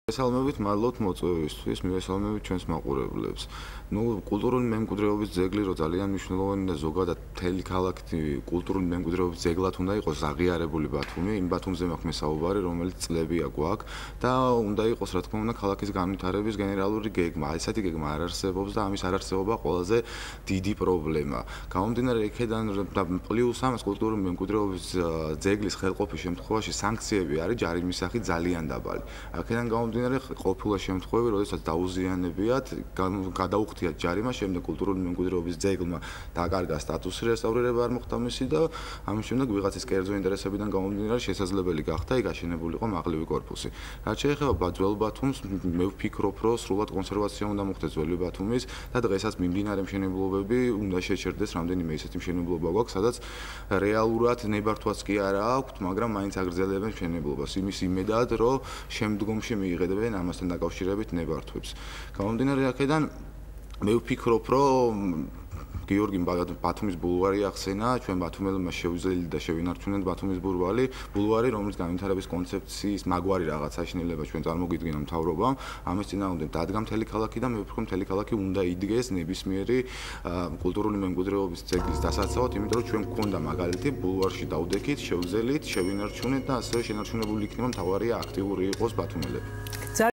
მოგესალმებით, მადლობთ მოწვევისთვის, მივესალმებით ჩვენს მაყურებლებს. კულტურული მემკვიდრეობის ძეგლი რო ძალიან მნიშვნელოვანი და ზოგადად მთელი ქალაქი კულტურული მემკვიდრეობის ძეგლად უნდა იყოს აღიარებული ბათუმი, იმ ბათუმზე მაქვს მე საუბარი, რომელიც წლებია გვაქვს და უნდა იყოს, რა თქმა უნდა, ქალაქის განვითარების გენერალური გეგმა. ესეთი გეგმა არ არსებობს და ამის არარსებობა ყველაზე დიდი პრობლემა. გამომდინარე იქედან და პლუს ამას კულტურული მემკვიდრეობის ძეგლის ხელყოფის შემთხვევაში სანქციები არის ჯარიმის სახით ძალიან დაბალი. აქედან გამომდინარე ყოფილა შემთხვევები, როდესაც დაუზიანებიათ, გადაუხდიათ ჯარიმა, შემდეგ კულტურული მემკვიდრეობის ძეგლმა დაკარგა სტატუსი, რესტავრირება არ მოხდა მისი და ამის შემდეგ ვიღაცის კერძო ინტერესებიდან გამომდინარე შესაძლებელი გახდა იქ აშენებულიყო მაღლივი კორპუსი. რაც შეეხება ძველ ბათუმს, მე ვფიქრობ, რომ სრულად კონსერვაცია უნდა მოხდეს ძველი ბათუმის და დღესაც მიმდინარე მშენებლობები უნდა შეჩერდეს, რამდენიმე ისეთი მშენებლობა გვაქვს, სადაც რეალურად ნებართვაც კი არა აქვთ, მაგრამ მაინც აგრძელებენ მშენებლობას. იმის იმედად, რომ შემდგომში მიიღებენ ამასთან დაკავშირებით ნებართვებს. გამომდინარე აქედან მე ვფიქრობ, რომ გიორგიმ ბათუმის ბულვარი ახსენა, ჩვენ ბათუმელებმა შევძლილით და შევინარჩუნეთ ბათუმის ბულვარი, რომელიც განვითარების კონცეფციის მაგვარი რაღაც აშენილება ჩვენ წარმოგიდგენა მთავრობამ. ამის წინააღმდეგ დადგა მთელი ქალაქი და მე ვფიქრობ, მთელი ქალაქი უნდა იდგეს ნებისმიერი კულტურული მემკვიდრეობის ძეგლის დასაცავად, იმიტომ რომ ჩვენ გვქონდა მაგალითი ბულვარში დავდექით, შევძელით, შევინარჩუნეთ და ასევე შენარჩუნებული იქნება მთავარია აქტიური იყოს ბათუმელები.